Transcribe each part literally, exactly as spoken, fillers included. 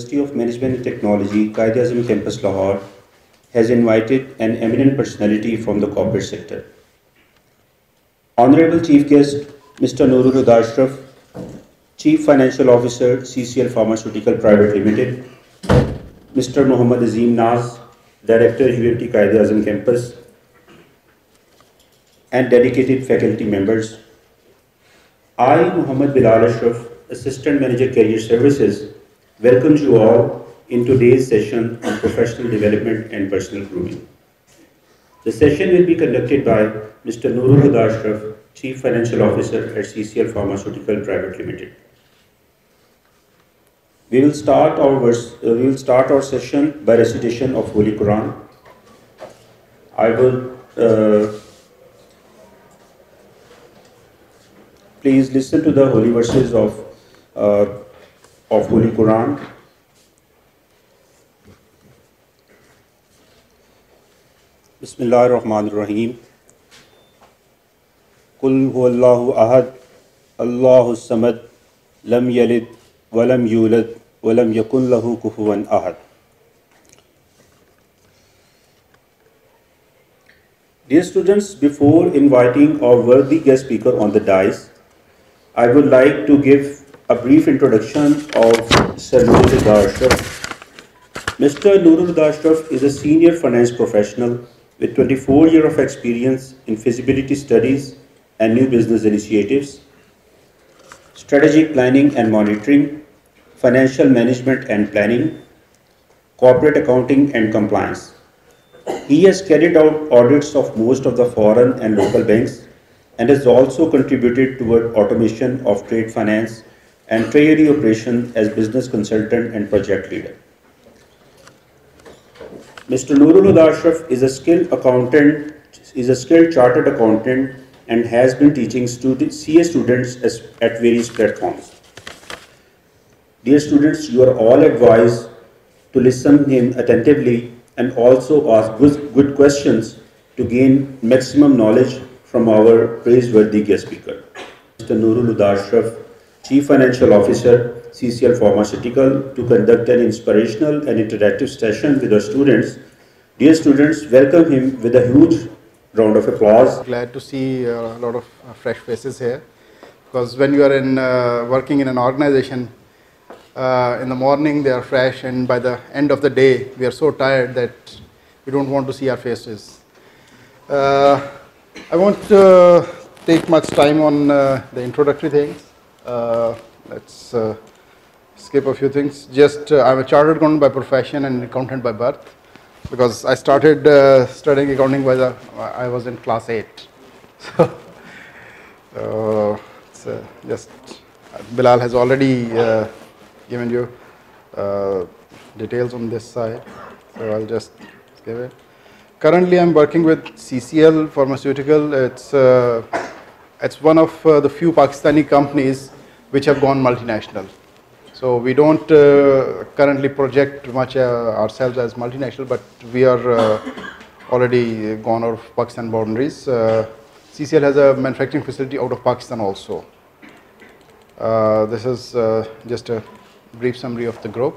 University of Management and Technology, Quaid-e-Azam campus, Lahore, has invited an eminent personality from the corporate sector. Honorable Chief Guest, Mister Noor-ul-Huda Ashraf, Chief Financial Officer, C C L Pharmaceutical Private Limited, Mister Mohammad Azim Naz, Director, U M T Quaid-e-Azam campus, and dedicated faculty members. I, Mohammad Bilal Ashraf, Assistant Manager Career Services, welcomes you all in today's session on professional development and personal grooming. The session will be conducted by Mister Noor-ul-Huda Ashraf, Chief Financial Officer at C C L Pharmaceutical Private Limited. We will start our verse, uh, we will start our session by recitation of Holy Quran. I will uh, please listen to the holy verses of uh, of Holy Quran. Bismillahir Rahmanir Rahim. Qul huwallahu ahad, Allahu samad, lam yalid, wa lam yulad, wa lam yakun lahu kufuwan ahad. Dear students, before inviting our worthy guest speaker on the dais, I would like to give a brief introduction of Sir Noor-ul-Huda Ashraf. Mister Noor-ul-Huda Ashraf is a senior finance professional with twenty-four years of experience in feasibility studies and new business initiatives, strategic planning and monitoring, financial management and planning, corporate accounting and compliance. He has carried out audits of most of the foreign and local banks and has also contributed toward automation of trade finance and treasury operation as business consultant and project leader. Mister Noor-ul-Huda Ashraf is a skilled accountant, is a skilled chartered accountant and has been teaching student, C A students as, at various platforms. Dear students, you are all advised to listen him attentively and also ask good, good questions to gain maximum knowledge from our praiseworthy guest speaker. Mister Noor-ul-Huda Ashraf, Chief Financial Officer, C C L Pharmaceutical, to conduct an inspirational and interactive session with our students. Dear students, welcome him with a huge round of applause. Glad to see a lot of fresh faces here, because when you are in uh, working in an organization, uh, in the morning they are fresh, and by the end of the day we are so tired that we don't want to see our faces. Uh, I won't uh, take much time on uh, the introductory things. Uh, let's uh, skip a few things. Just uh, I'm a chartered accountant by profession and accountant by birth, because I started uh, studying accounting by the I was in class eight. So, uh, it's, uh, just uh, Bilal has already uh, given you uh, details on this side, so I'll just skip it. Currently, I'm working with C C L Pharmaceutical. It's uh, it's one of uh, the few Pakistani companies which have gone multinational. So we don't uh, currently project much uh, ourselves as multinational, but we are uh, already gone out of Pakistan boundaries. Uh, C C L has a manufacturing facility out of Pakistan also. Uh, this is uh, just a brief summary of the group.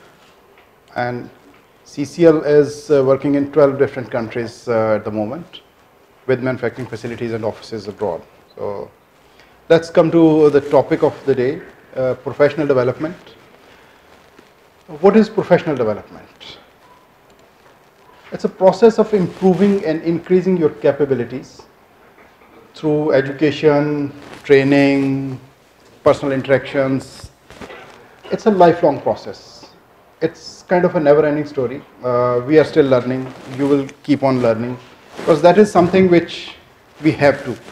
And C C L is uh, working in twelve different countries uh, at the moment, with manufacturing facilities and offices abroad. So let's come to the topic of the day, uh, professional development. What is professional development? It's a process of improving and increasing your capabilities through education, training, personal interactions. It's a lifelong process. It's kind of a never-ending story. Uh, we are still learning. You will keep on learning, because that is something which we have to.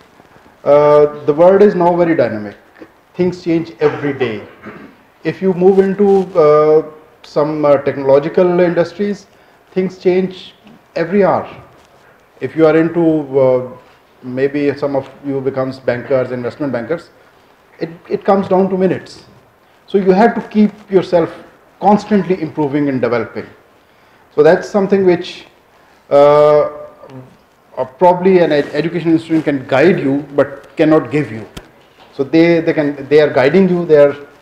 Uh, the world is now very dynamic. Things change every day. If you move into uh, some uh, technological industries, things change every hour. If you are into, uh, maybe some of you becomes bankers, investment bankers, it, it comes down to minutes. So you have to keep yourself constantly improving and developing. So that's something which uh, uh, probably an ed education institution can guide you, but cannot give you. So they, they, can, they are guiding you, they are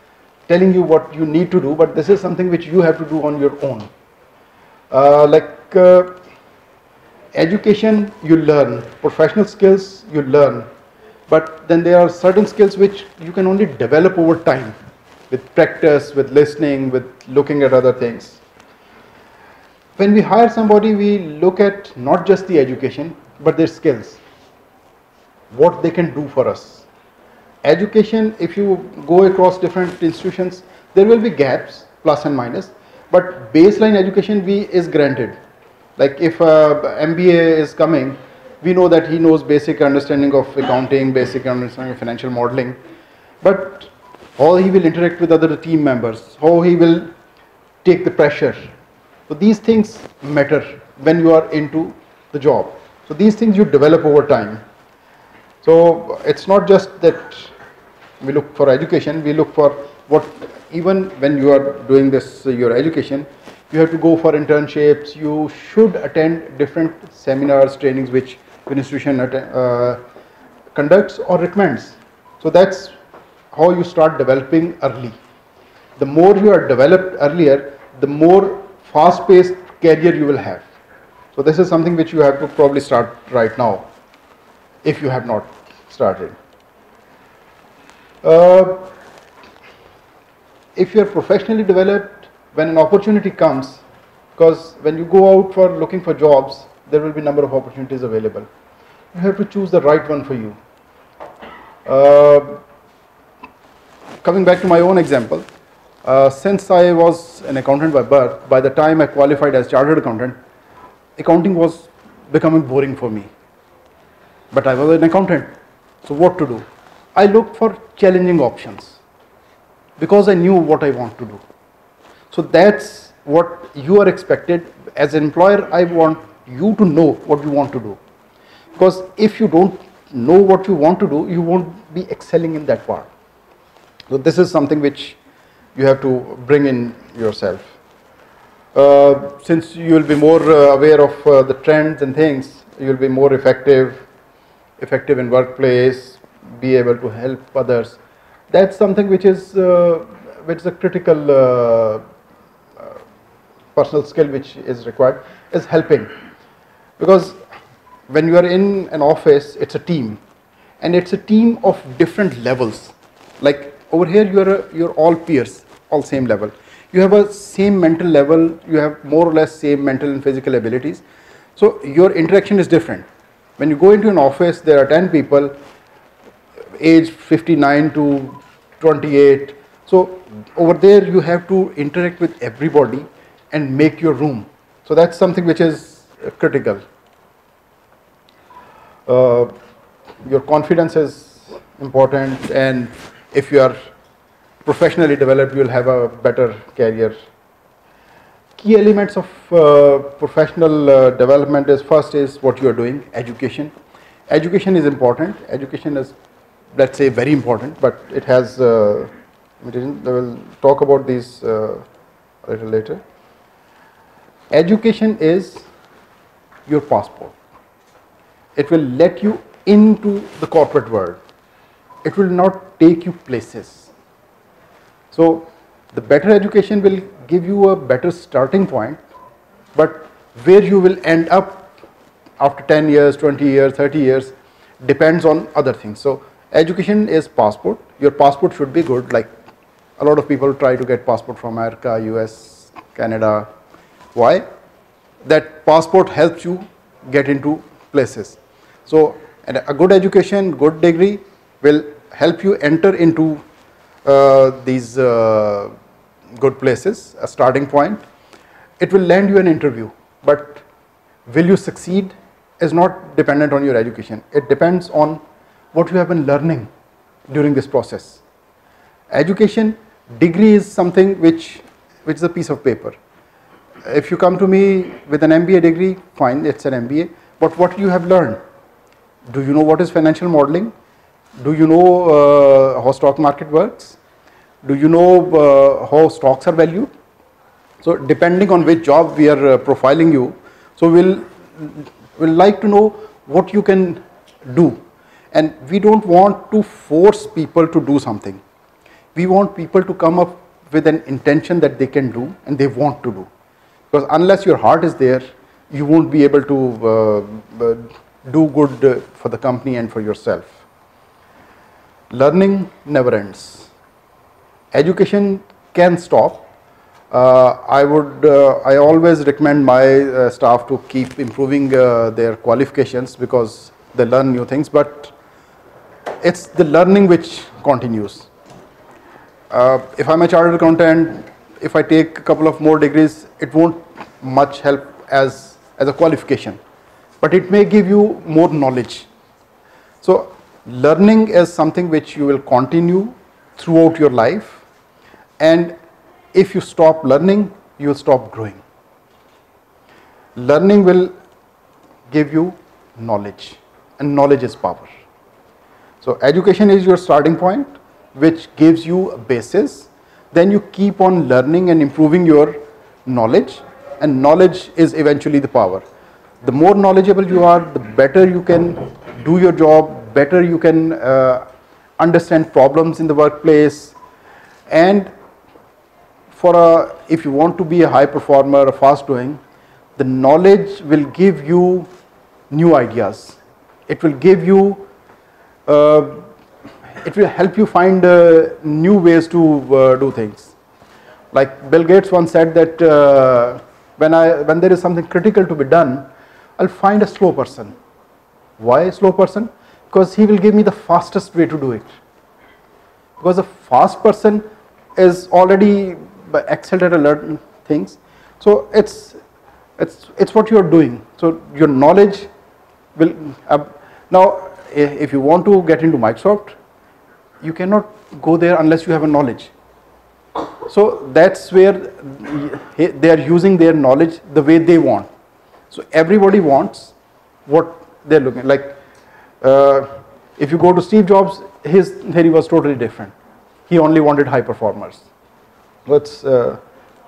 telling you what you need to do, but this is something which you have to do on your own. Uh, like uh, education, you learn, professional skills, you learn, but then there are certain skills which you can only develop over time with practice, with listening, with looking at other things. When we hire somebody, we look at not just the education, but their skills, what they can do for us. Education, if you go across different institutions, there will be gaps, plus and minus, but baseline education we is granted. Like if uh, M B A is coming, we know that he knows basic understanding of accounting, basic understanding of financial modeling, but how he will interact with other team members, how he will take the pressure. So these things matter when you are into the job. So these things you develop over time. So it's not just that we look for education, we look for what, even when you are doing this, uh, your education, you have to go for internships, you should attend different seminars, trainings which your institution uh, conducts or recommends. So that's how you start developing early. The more you are developed earlier, the more fast-paced career you will have. So this is something which you have to probably start right now, if you have not started. Uh, if you are professionally developed, when an opportunity comes, because when you go out for looking for jobs, there will be a number of opportunities available. You have to choose the right one for you. Uh, coming back to my own example, uh, since I was an accountant by birth, by the time I qualified as chartered accountant, accounting was becoming boring for me. But I was an accountant, so what to do? I looked for challenging options because I knew what I want to do. So that's what you are expected as an employer. I want you to know what you want to do, because if you don't know what you want to do, you won't be excelling in that part. So this is something which you have to bring in yourself. Uh, since you will be more uh, aware of uh, the trends and things, you will be more effective, effective in workplace, be able to help others. That's something which is uh, which is a critical uh, uh, personal skill which is required, is helping. Because when you are in an office, it's a team, and it's a team of different levels. Like over here, you are a, you're all peers, all same level. You have a same mental level. You have more or less same mental and physical abilities. So your interaction is different. When you go into an office, there are ten people, age fifty-nine to twenty-eight. So over there, you have to interact with everybody and make your room. So that's something which is critical. Uh, your confidence is important, and if you are professionally developed, you will have a better career. Key elements of uh, professional uh, development is, first is what you are doing, education. Education is important. Education is, let's say, very important, but it has, uh, I will talk about these uh, a little later. Education is your passport. It will let you into the corporate world. It will not take you places. So the better education will give you a better starting point, but where you will end up after ten years, twenty years, thirty years depends on other things. So education is passport. Your passport should be good. Like a lot of people try to get passport from America, U S, Canada. Why? That passport helps you get into places. So and a good education, good degree will help you enter into uh, these uh, good places, a starting point. It will land you an interview, but will you succeed is not dependent on your education. It depends on what you have been learning during this process. Education, degree is something which, which is a piece of paper. If you come to me with an M B A degree, fine, it's an M B A, but what you have learned? Do you know what is financial modeling? Do you know uh, how stock market works? Do you know uh, how stocks are valued? So depending on which job we are uh, profiling you, so we'll, we'll like to know what you can do. And we don't want to force people to do something. we want people to come up with an intention that they can do and they want to do. Because unless your heart is there, you won't be able to uh, uh, do good uh, for the company and for yourself. Learning never ends. Education can stop. Uh, I would, uh, I always recommend my uh, staff to keep improving uh, their qualifications because they learn new things, but it's the learning which continues. Uh, if I'm a chartered accountant, if I take a couple of more degrees, it won't much help as, as a qualification, but it may give you more knowledge. So learning is something which you will continue throughout your life, and if you stop learning, you will stop growing. Learning will give you knowledge, and knowledge is power. So education is your starting point, which gives you a basis. Then you keep on learning and improving your knowledge, and knowledge is eventually the power. The more knowledgeable you are, the better you can do your job, better you can uh, understand problems in the workplace. And for a, if you want to be a high performer, a fast doing, the knowledge will give you new ideas. It will give you, uh, it will help you find uh, new ways to uh, do things. Like Bill Gates once said that uh, when I when there is something critical to be done, I'll find a slow person. Why a slow person? Because he will give me the fastest way to do it. Because a fast person is already excelled at learning things. So it's it's it's what you're doing. So your knowledge will uh, now if you want to get into Microsoft, you cannot go there unless you have a knowledge. So that's where they are using their knowledge the way they want. So everybody wants what they're looking like. Uh, if you go to Steve Jobs, his theory was totally different. He only wanted high performers. Let's uh,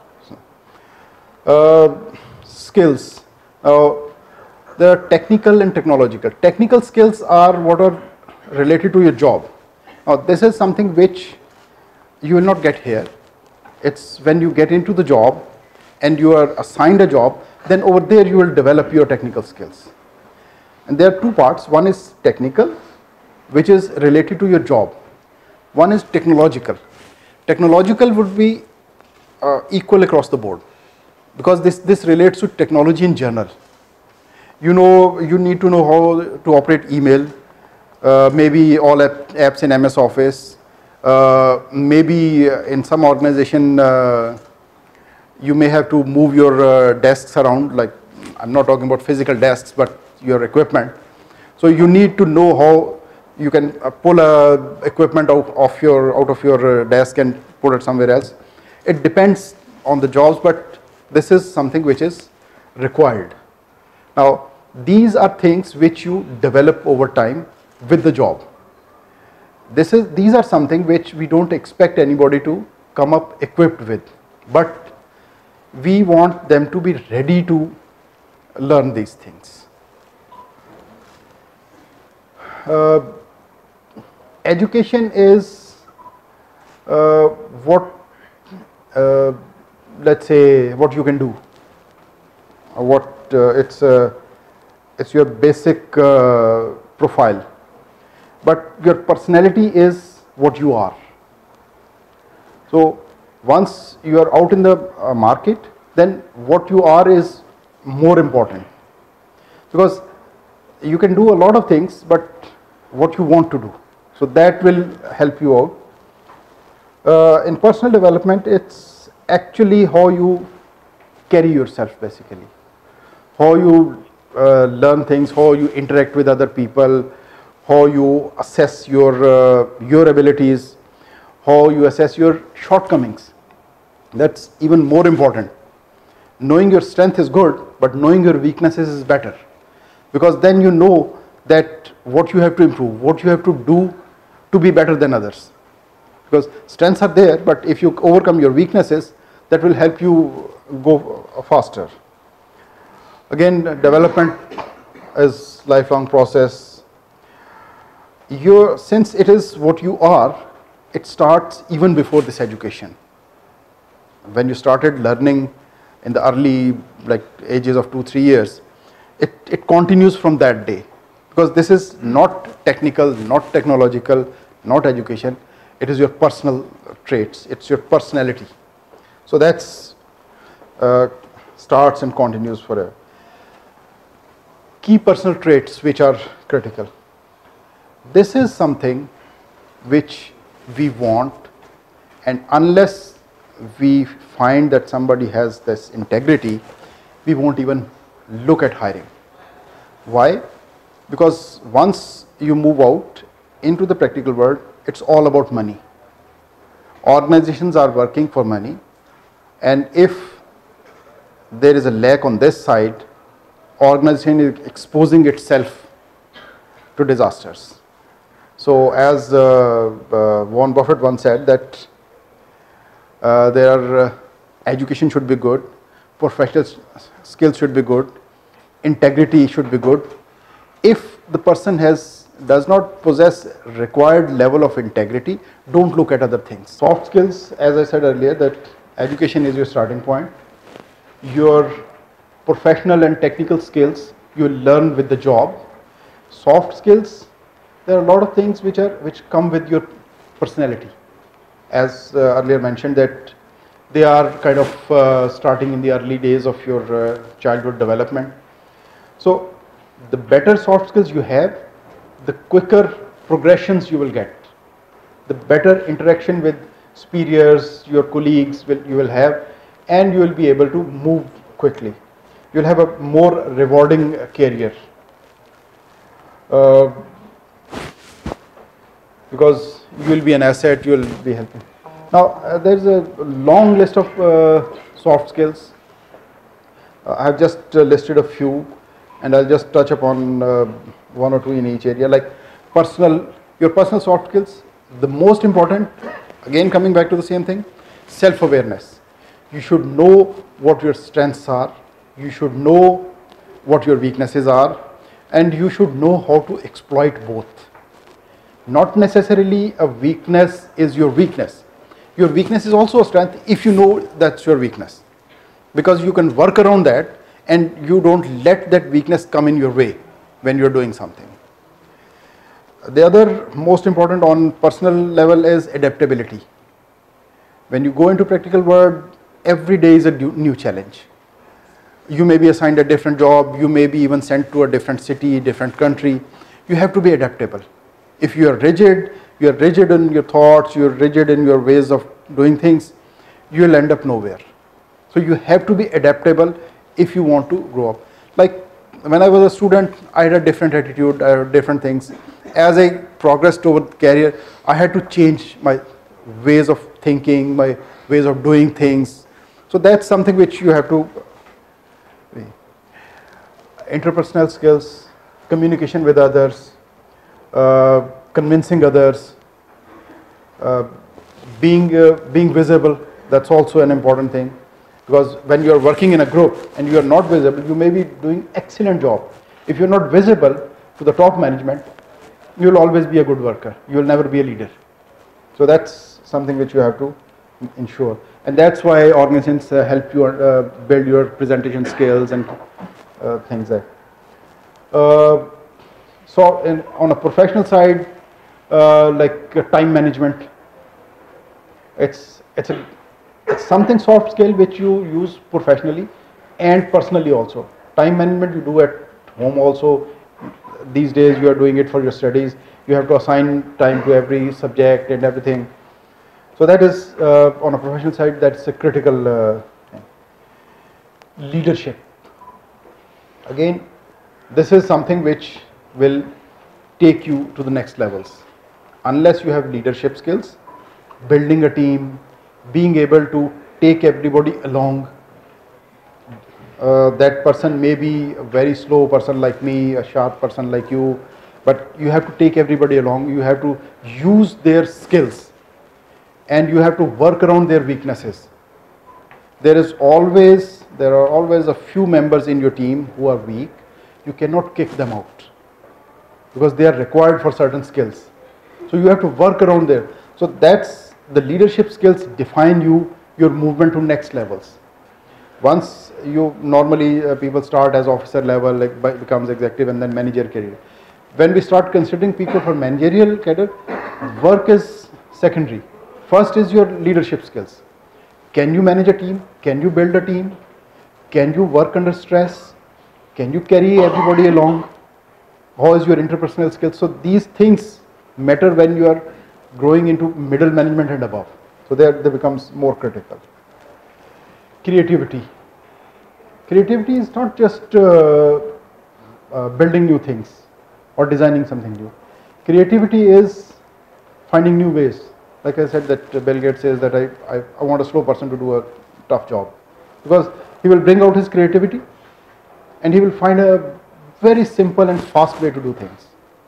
uh, skills. Now, there are technical and technological. Technical skills are what are related to your job. Now, this is something which you will not get here. It's when you get into the job and you are assigned a job, then over there you will develop your technical skills. And there are two parts. One is technical, which is related to your job. One is technological. Technological would be uh, equal across the board, because this, this relates to technology in general. You know, you need to know how to operate email, uh, maybe all app, apps in M S Office, uh, maybe in some organization uh, you may have to move your uh, desks around, like I'm not talking about physical desks, but your equipment. So you need to know how you can uh, pull a equipment out of your out of your uh, desk and put it somewhere else. It depends on the jobs, but this is something which is required. Now, these are things which you develop over time with the job. This is these are something which we don't expect anybody to come up equipped with, but we want them to be ready to learn these things. Uh, education is uh, what uh, let's say what you can do, or what uh, it's uh, it's your basic uh, profile, but your personality is what you are. So once you are out in the uh, market, then what you are is more important, because you can do a lot of things, but what you want to do, so that will help you out. Uh, in personal development, it's actually how you carry yourself, basically, how you uh, learn things, how you interact with other people, how you assess your uh, your abilities, how you assess your shortcomings. That's even more important. Knowing your strength is good, but knowing your weaknesses is better, because then you know that what you have to improve, what you have to do to be better than others. Because strengths are there, but if you overcome your weaknesses, that will help you go faster. Again, development is lifelong process. Your, since it is what you are, it starts even before this education. When you started learning in the early like ages of two, three years, it, it continues from that day. Because this is not technical, not technological, not education. It is your personal traits. It's your personality. So that's uh, starts and continues forever. Key personal traits which are critical. This is something which we want, and unless we find that somebody has this integrity, we won't even look at hiring. Why? Because once you move out into the practical world, it's all about money. Organizations are working for money, and if there is a lack on this side, organization is exposing itself to disasters. So as uh, uh, Warren Buffett once said that uh, their uh, education should be good, professional skills should be good, integrity should be good. If the person has does not possess required level of integrity, don't look at other things. Soft skills, as I said earlier, that education is your starting point. Your professional and technical skills you will learn with the job. Soft skills, there are a lot of things which are which come with your personality. As uh, earlier mentioned, that they are kind of uh, starting in the early days of your uh, childhood development. So the better soft skills you have, the quicker progressions you will get. The better interaction with superiors, your colleagues will you will have, and you will be able to move quickly. You will have a more rewarding career. Uh, because you will be an asset, you will be helping. Now uh, there is a long list of uh, soft skills. Uh, I have just uh, listed a few, and I'll just touch upon uh, one or two in each area. Like personal, your personal soft skills, the most important, again coming back to the same thing, self-awareness. You should know what your strengths are, you should know what your weaknesses are, and you should know how to exploit both. Not necessarily a weakness is your weakness. Your weakness is also a strength if you know that's your weakness. Because you can work around that and you don't let that weakness come in your way when you're doing something. The other most important on personal level is adaptability. When you go into practical world, every day is a new challenge. You may be assigned a different job, you may be even sent to a different city, different country. You have to be adaptable. If you are rigid, you are rigid in your thoughts, you are rigid in your ways of doing things, you will end up nowhere. So you have to be adaptable if you want to grow up. Like when I was a student, I had a different attitude, I had different things. As I progressed over the career, I had to change my ways of thinking, my ways of doing things. So that's something which you have to, interpersonal skills, communication with others, uh, convincing others, uh, being, uh, being visible, that's also an important thing. Because when you are working in a group and you are not visible, you may be doing excellent job. If you are not visible to the top management, you will always be a good worker. You will never be a leader. So that's something which you have to ensure. And that's why organizations uh, help you uh, build your presentation skills and uh, things like that. Uh, so in, on a professional side, uh, like uh, time management, it's, it's, a, it's something soft skill which you use professionally and personally also. Time management you do at home also. These days you are doing it for your studies. You have to assign time to every subject and everything. So that is uh, on a professional side, that's a critical uh, thing. Leadership. Again, this is something which will take you to the next levels. Unless you have leadership skills, building a team, being able to take everybody along. Uh, that person may be a very slow person like me, a sharp person like you, but you have to take everybody along. You have to use their skills and you have to work around their weaknesses. There is always, there are always a few members in your team who are weak. You cannot kick them out because they are required for certain skills. So you have to work around there. So that's the leadership skills define you, your movement to next levels. Once you normally uh, people start as officer level, like by, becomes executive and then manager career. When we start considering people for managerial cadre, work is secondary. First is your leadership skills. Can you manage a team? Can you build a team? Can you work under stress? Can you carry everybody along? How is your interpersonal skills? So these things matter when you are growing into middle management and above. So there they becomes more critical. Creativity. Creativity is not just uh, uh, building new things or designing something new. Creativity is finding new ways. Like I said, that Bill Gates says that I, I, I want a slow person to do a tough job, because he will bring out his creativity and he will find a very simple and fast way to do things.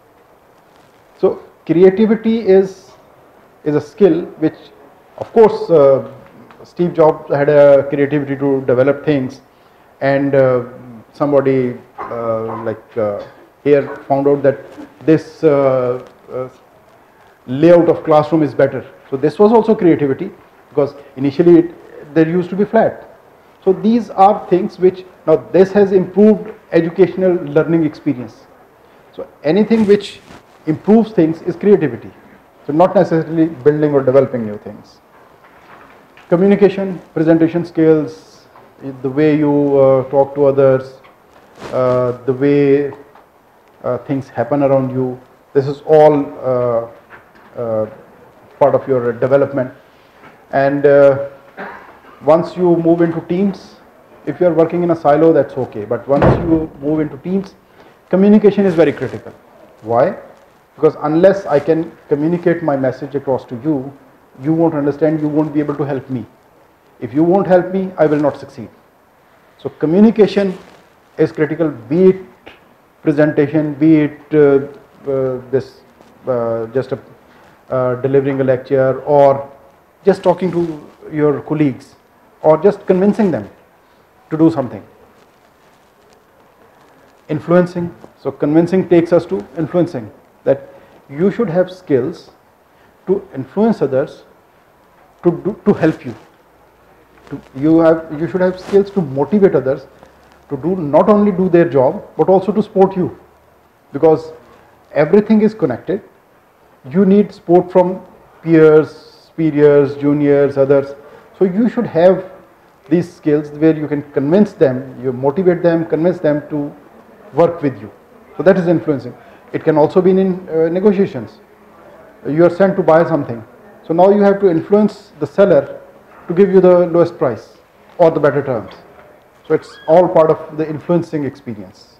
So creativity is, is a skill which, of course, uh, Steve Jobs had a creativity to develop things, and uh, somebody uh, like uh, here found out that this uh, uh, layout of classroom is better. So this was also creativity, because initially it, there used to be flat. So these are things which, now this has improved educational learning experience. So anything which improves things is creativity. So not necessarily building or developing new things. Communication, presentation skills, the way you uh, talk to others, uh, the way uh, things happen around you, this is all uh, uh, part of your development. And uh, once you move into teams, if you are working in a silo, that's okay. But once you move into teams, communication is very critical. Why? Because unless I can communicate my message across to you, you won't understand, you won't be able to help me. If you won't help me, I will not succeed. So communication is critical, be it presentation, be it uh, uh, this uh, just a, uh, delivering a lecture, or just talking to your colleagues, or just convincing them to do something. Influencing, so convincing takes us to influencing, that you should have skills to influence others to do, to help you. To, you have you should have skills to motivate others to do, not only do their job, but also to support you, because everything is connected. You need support from peers, superiors, juniors, others. So you should have these skills where you can convince them, you motivate them, convince them to work with you. So that is influencing. It can also be in uh, negotiations. You are sent to buy something. So now you have to influence the seller to give you the lowest price or the better terms. So it's all part of the influencing experience.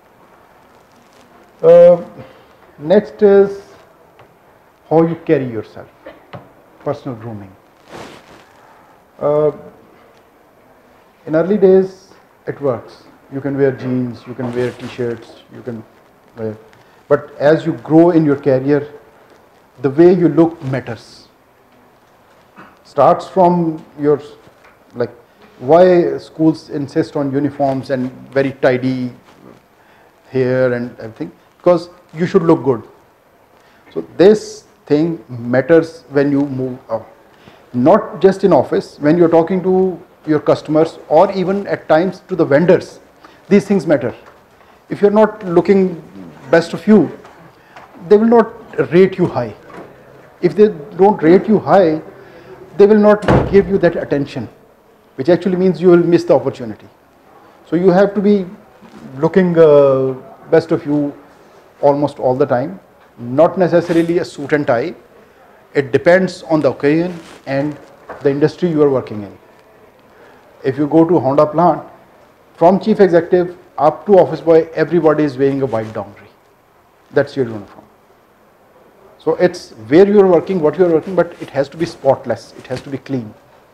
Uh, next is how you carry yourself, personal grooming. Uh, in early days, it works. You can wear jeans, you can wear t-shirts, you can wear. But as you grow in your career, the way you look matters. Starts from your, like, why schools insist on uniforms and very tidy hair and everything? Because you should look good. So this thing matters when you move up. Not just in office, when you're talking to your customers, or even at times to the vendors, these things matter. If you're not looking best of you, they will not rate you high. If they don't rate you high, they will not give you that attention, which actually means you will miss the opportunity. So you have to be looking uh, best of you almost all the time, not necessarily a suit and tie. It depends on the occasion and the industry you are working in. If you go to a Honda plant, from chief executive up to office boy, everybody is wearing a white downry. That's your uniform. So it's where you are working, what you are working, but it has to be spotless, it has to be clean.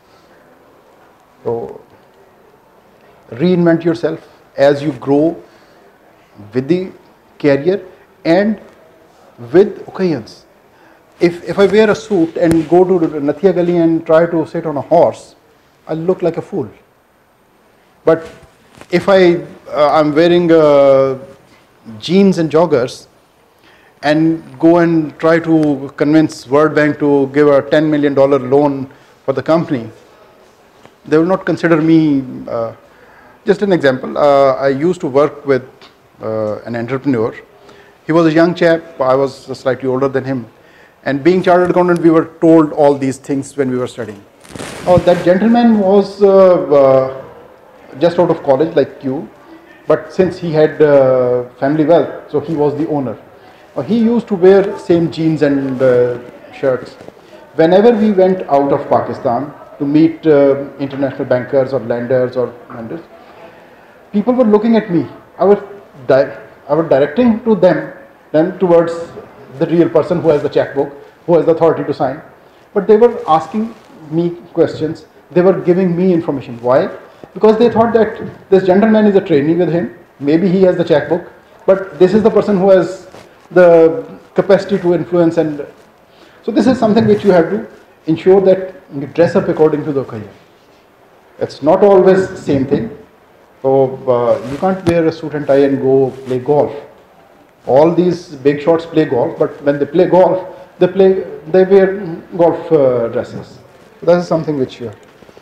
So reinvent yourself as you grow with the career and with occasions. If, if I wear a suit and go to Nathia Gali and try to sit on a horse, I'll look like a fool. But if I, uh, I'm wearing uh, jeans and joggers, and go and try to convince World Bank to give a ten million dollar loan for the company, they will not consider me. Uh, just an example, uh, I used to work with uh, an entrepreneur. He was a young chap, I was slightly older than him. And being chartered accountant, we were told all these things when we were studying. Oh, that gentleman was uh, uh, just out of college like you, but since he had uh, family wealth, so he was the owner. Uh, he used to wear same jeans and uh, shirts. Whenever we went out of Pakistan to meet uh, international bankers or lenders or lenders, people were looking at me. I was, di I was directing to them, them towards the real person who has the checkbook, who has the authority to sign. But they were asking me questions. They were giving me information. Why? Because they thought that this gentleman is a trainee with him. Maybe he has the checkbook, but this is the person who has the capacity to influence. And so this is something which you have to ensure that you dress up according to the occasion. It's not always the same thing. So uh, you can't wear a suit and tie and go play golf. All these big shots play golf, but when they play golf, they play they wear golf uh, dresses. So that is something which you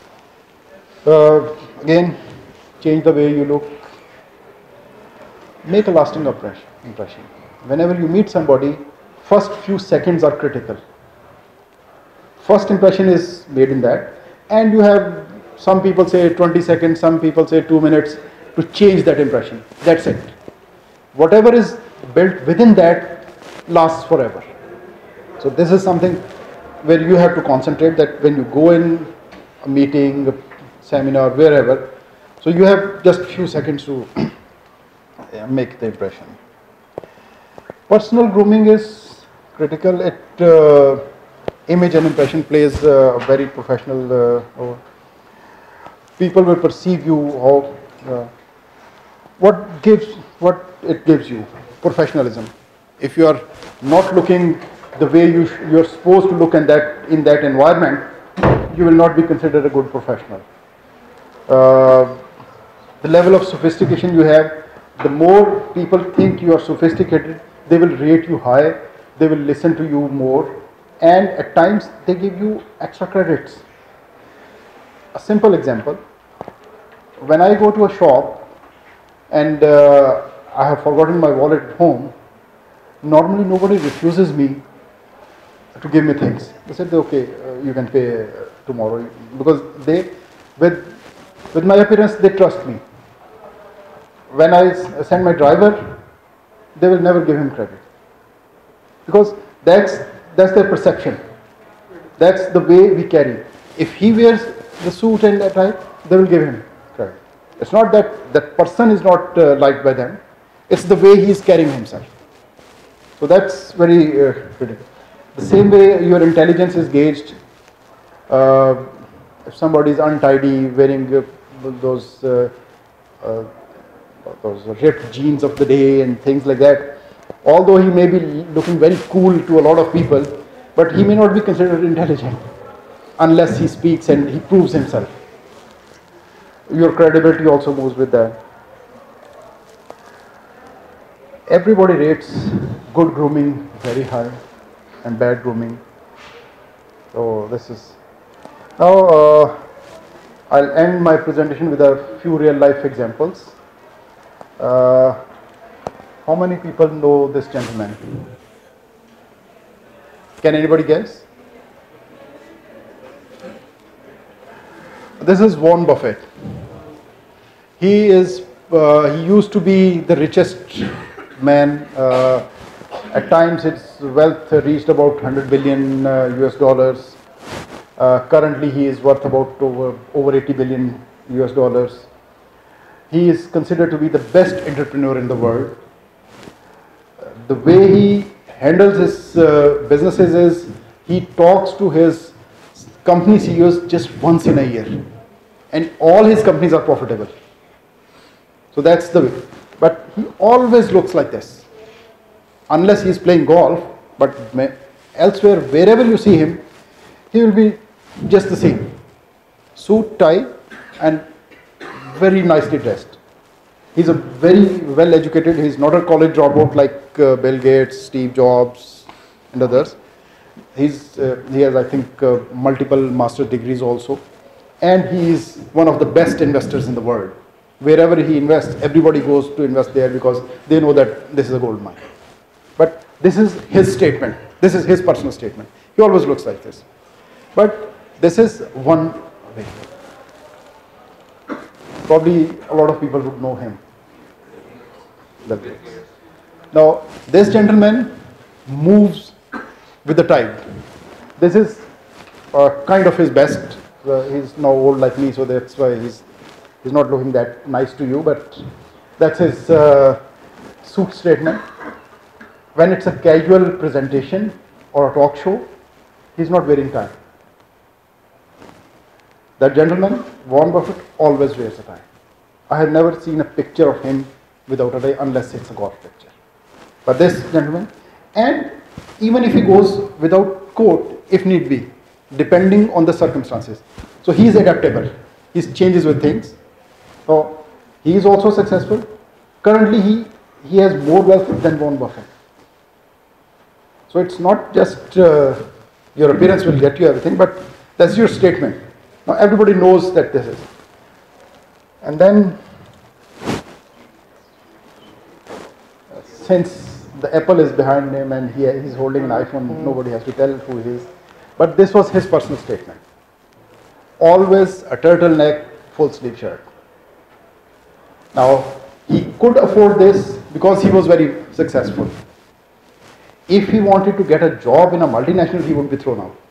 uh, again change the way you look. Make a lasting impression. Whenever you meet somebody, first few seconds are critical. First impression is made in that, and you have some people say twenty seconds, some people say two minutes to change that impression. That's it. Whatever is built within that lasts forever. So this is something where you have to concentrate, that when you go in a meeting, a seminar, wherever, so you have just a few seconds to make the impression. Personal grooming is critical. It uh, image and impression plays a very professional uh, role. People will perceive you how uh, what gives what it gives you. Professionalism. If you are not looking the way you you are supposed to look in that in that environment, you will not be considered a good professional. Uh, the level of sophistication you have, the more people think you are sophisticated, they will rate you high, they will listen to you more, and at times they give you extra credits. A simple example: when I go to a shop and uh, I have forgotten my wallet at home, normally nobody refuses me to give me things. They said, okay, uh, you can pay uh, tomorrow, because they, with, with my appearance, they trust me. When I send my driver, they will never give him credit, because that's, that's their perception. That's the way we carry. If he wears the suit and tie, they will give him credit. It's not that that person is not uh, liked by them. It's the way he is carrying himself. So that's very uh, critical. The same way your intelligence is gauged. Uh, if somebody is untidy, wearing uh, those uh, uh, those ripped jeans of the day and things like that, although he may be looking very cool to a lot of people, but he may not be considered intelligent unless he speaks and he proves himself. Your credibility also moves with that. Everybody rates good grooming very high and bad grooming. So this is now uh, I'll end my presentation with a few real life examples. Uh, how many people know this gentleman? Can anybody guess? This is Warren Buffett. He is uh, he used to be the richest man. Uh, at times his wealth reached about one hundred billion uh, U S dollars. Uh, currently he is worth about over, over eighty billion U S dollars. He is considered to be the best entrepreneur in the world. Uh, the way he handles his uh, businesses is he talks to his company C E Os just once in a year, and all his companies are profitable. So that's the way. But he always looks like this, unless he is playing golf. But elsewhere, wherever you see him, he will be just the same. Suit, tie, and very nicely dressed. He's a very well educated, he's not a college dropout like uh, Bill Gates, Steve Jobs and others. He's, uh, he has, I think, uh, multiple master's degrees also. And he is one of the best investors in the world. Wherever he invests, everybody goes to invest there because they know that this is a gold mine. But this is his statement. This is his personal statement. He always looks like this. But this is one way. Probably a lot of people would know him. Now, this gentleman moves with the tide. This is uh, kind of his best. Uh, he's now old like me, so that's why he's he's not looking that nice to you. But that's his uh, suit statement. When it's a casual presentation or a talk show, he's not wearing tie. That gentleman, Warren Buffett, always wears a tie. I have never seen a picture of him without a tie unless it's a golf picture. But this gentleman, and even if he goes without coat, if need be, depending on the circumstances. So he is adaptable. He changes with things. So he is also successful. Currently, he, he has more wealth than Warren Buffett. So it's not just uh, your appearance will get you everything, but that's your statement. Now everybody knows that this is. And then, since the Apple is behind him and he, he's holding an iPhone, mm. nobody has to tell who he is. But this was his personal statement. Always a turtleneck, full sleeve shirt. Now, he could afford this because he was very successful. If he wanted to get a job in a multinational, he would be thrown out.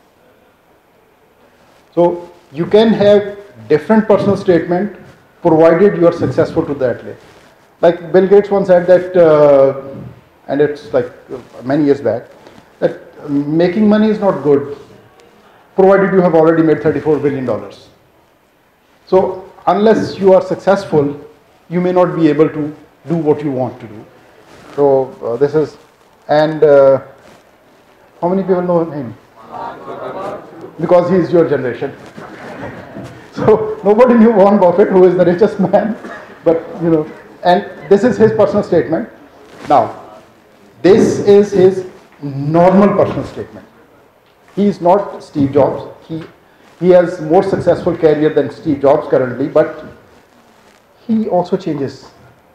So, you can have different personal statement provided you are successful to that way. Like Bill Gates once said that, uh, and it's like many years back, that making money is not good, provided you have already made thirty-four billion dollars. So unless you are successful, you may not be able to do what you want to do. So uh, this is, and uh, how many people know him? Because he is your generation. So nobody knew Warren Buffett, who is the richest man, but you know, and this is his personal statement. Now, this is his normal personal statement. He is not Steve Jobs. He, he has more successful career than Steve Jobs currently, but he also changes.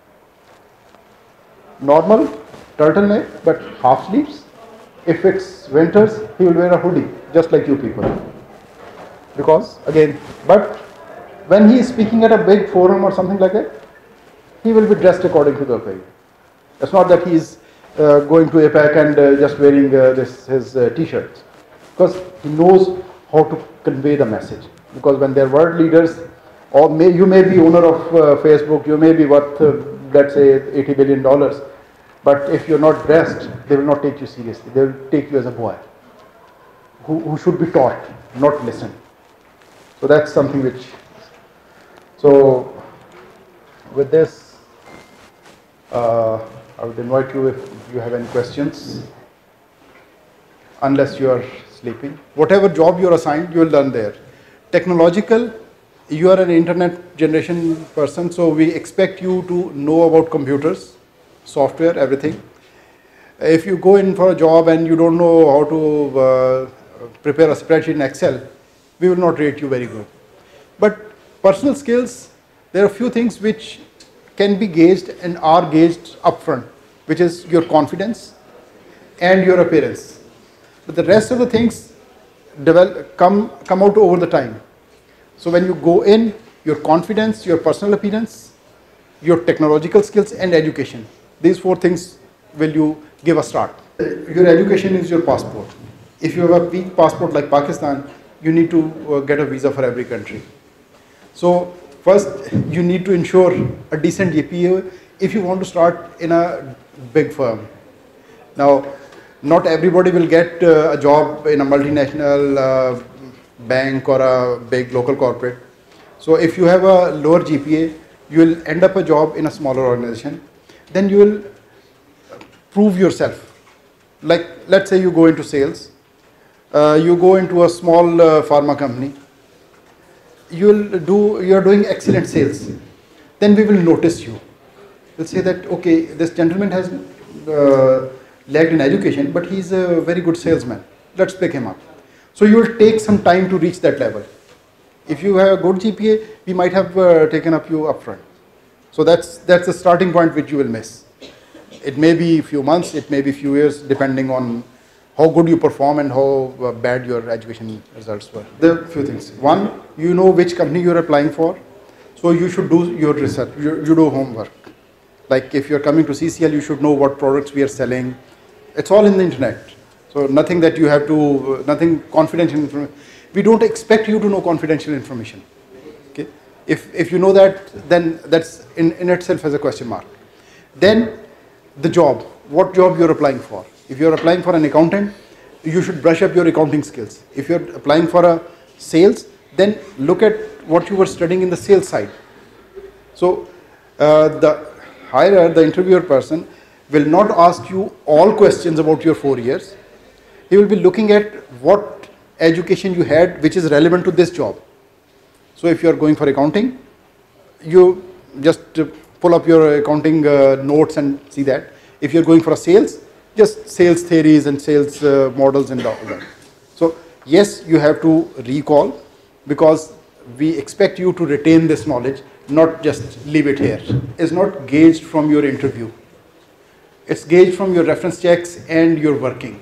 Normal, turtleneck, but half sleeves. If it's winters, he will wear a hoodie, just like you people. Because, again, but when he is speaking at a big forum or something like that, he will be dressed according to the occasion. It's not that he is uh, going to APAC and uh, just wearing uh, this, his uh, t-shirts. Because he knows how to convey the message. Because when they're world leaders, or may, you may be owner of uh, Facebook, you may be worth, uh, let's say, eighty billion dollars. But if you're not dressed, they will not take you seriously. They will take you as a boy who, who should be taught, not listen. So that's something which, so with this, uh, I would invite you if you have any questions, unless you are sleeping. Whatever job you are assigned, you will learn there. Technological, you are an internet generation person, so we expect you to know about computers, software, everything. If you go in for a job and you don't know how to uh, prepare a spreadsheet in Excel, we will not rate you very good. But personal skills, there are a few things which can be gauged and are gauged upfront, which is your confidence and your appearance. But the rest of the things develop, come, come out over the time. So when you go in, your confidence, your personal appearance, your technological skills and education. These four things will you give a start. Your education is your passport. If you have a weak passport like Pakistan, you need to uh, get a visa for every country. So first you need to ensure a decent G P A if you want to start in a big firm. Now, not everybody will get uh, a job in a multinational uh, bank or a big local corporate. So if you have a lower G P A, you will end up a job in a smaller organization. Then you will prove yourself. Like, let's say you go into sales. Uh, you go into a small uh, pharma company. You will do, you are doing excellent sales. Then we will notice you. will say that, okay, this gentleman has uh, lagged in education, but he's a very good salesman. Let's pick him up. So you will take some time to reach that level. If you have a good G P A, we might have uh, taken up you upfront. So that's that's the starting point which you will miss. It may be a few months, it may be a few years, depending on how good you perform and how uh, bad your education results were. There are a few things. One, you know which company you're applying for, so you should do your research, you, you do homework. Like if you're coming to C C L, you should know what products we are selling. It's all in the internet. So nothing that you have to, uh, nothing confidential information. We don't expect you to know confidential information. Okay? If, if you know that, then that's in, in itself has a question mark. Then the job, what job you're applying for. If you're applying for an accountant, you should brush up your accounting skills. If you're applying for a sales, then look at what you were studying in the sales side. So uh, the hirer, the interviewer person, will not ask you all questions about your four years. He will be looking at what education you had which is relevant to this job. So if you are going for accounting, you just pull up your accounting uh, notes and see that. If you're going for a sales, just sales theories and sales uh, models and all that. So yes, you have to recall, because we expect you to retain this knowledge, not just leave it here. It's not gauged from your interview. It's gauged from your reference checks and your working.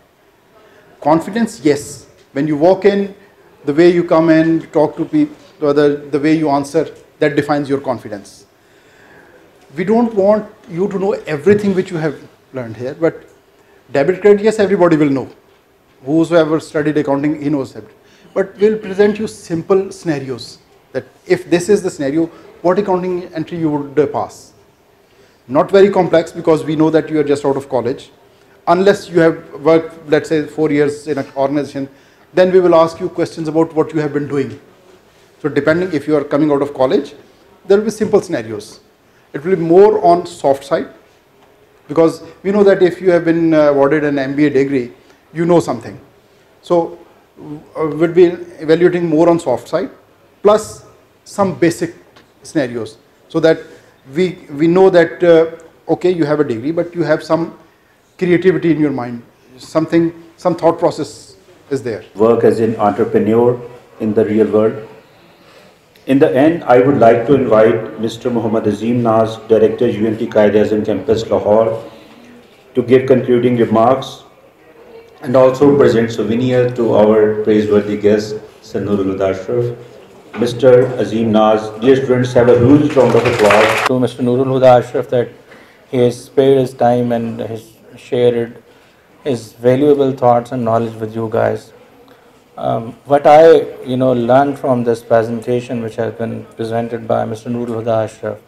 Confidence, yes. When you walk in, the way you come in, talk to people, the, the way you answer, that defines your confidence. We don't want you to know everything which you have learned here, but debit credit, yes, everybody will know. Whosoever studied accounting, he knows that. But we'll present you simple scenarios, that if this is the scenario, what accounting entry you would uh, pass. Not very complex, because we know that you are just out of college. Unless you have worked, let's say, four years in an organization, then we will ask you questions about what you have been doing. So depending if you are coming out of college, there will be simple scenarios. It will be more on soft side, because we know that if you have been uh, awarded an M B A degree, you know something. So uh, we'll be evaluating more on soft side, plus some basic scenarios, so that we, we know that, uh, okay, you have a degree, but you have some creativity in your mind, something, some thought process is there. Work as an entrepreneur in the real world. In the end, I would like to invite Mister Mohammad Azim Naz, Director, U N T Quaid-e-Azam Campus, Lahore, to give concluding remarks and also present souvenir to our praiseworthy guest, Sir Noor-ul-Huda Ashraf. Mister Azim Naz, dear students, have a huge round of applause To Mister Noor-ul-Huda Ashraf, that he has spared his time and has shared his valuable thoughts and knowledge with you guys. Um, what I, you know, learned from this presentation, which has been presented by Mister Noor-ul-Huda Ashraf,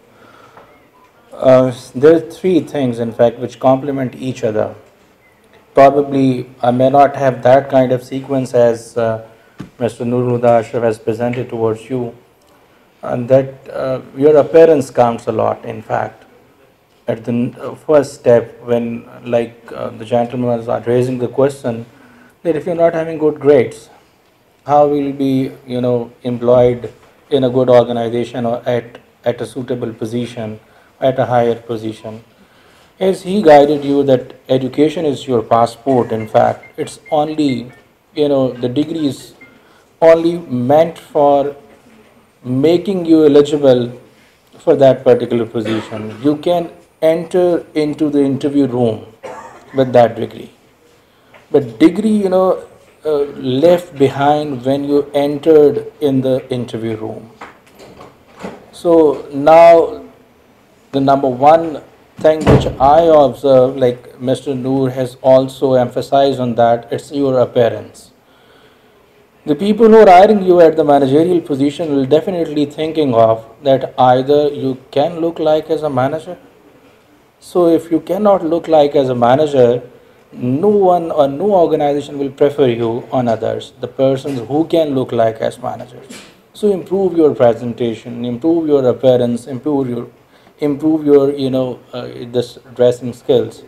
uh, there are three things, in fact, which complement each other. Probably I may not have that kind of sequence as uh, Mister Noor-ul-Huda Ashraf has presented towards you, and that uh, your appearance counts a lot, in fact. At the first step, when like uh, the gentleman was raising the question that if you're not having good grades, how will you be, you know, employed in a good organization or at, at a suitable position, at a higher position? As he guided you that education is your passport, in fact, it's only, you know, the degree is only meant for making you eligible for that particular position. You can enter into the interview room with that degree. But degree, you know, uh, left behind when you entered in the interview room. So now the number one thing which I observe, like Mister Noor has also emphasized on that, it's your appearance. The people who are hiring you at the managerial position will definitely thinking of that either you can look like as a manager. So if you cannot look like as a manager, no one or no organization will prefer you on others, the persons who can look like as managers. So improve your presentation, improve your appearance, improve your, improve your, you know, uh, this dressing skills.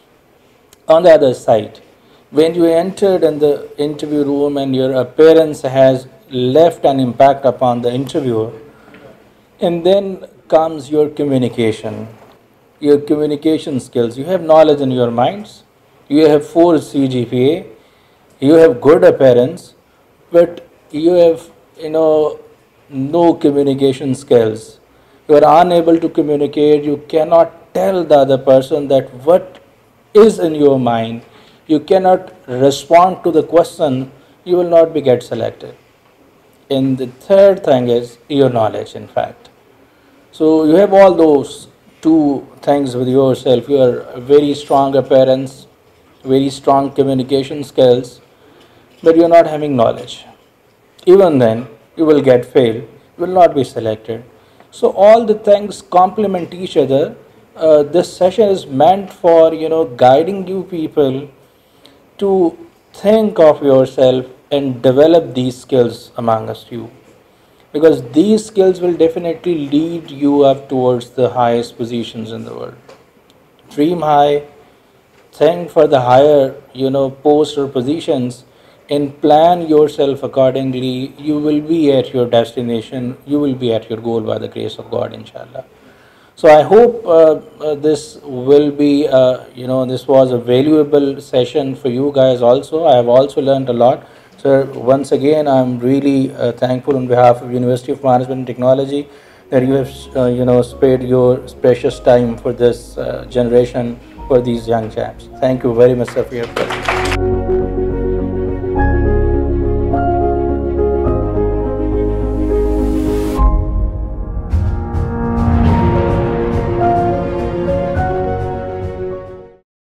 On the other side, when you entered in the interview room and your appearance has left an impact upon the interviewer, and then comes your communication. your communication skills. You have knowledge in your minds. You have four C G P A. You have good appearance, but you have, you know, no communication skills. You are unable to communicate. You cannot tell the other person that what is in your mind. You cannot respond to the question. You will not be get selected. And the third thing is your knowledge, in fact. So you have all those two things with yourself. You are very strong appearance, very strong communication skills, but you are not having knowledge. Even then, you will get failed. You will not be selected. So all the things complement each other. Uh, this session is meant for, you know, guiding you people to think of yourself and develop these skills amongst you, because these skills will definitely lead you up towards the highest positions in the world. Dream high, think for the higher, you know, posts or positions, and plan yourself accordingly. You will be at your destination. You will be at your goal by the grace of God, inshallah. So I hope uh, uh, this will be, uh, you know, this was a valuable session for you guys also. I have also learned a lot. So once again, I'm really uh, thankful on behalf of University of Management and Technology that you have, uh, you know, spared your precious time for this uh, generation, for these young chaps. Thank you very much, sir, for your presence.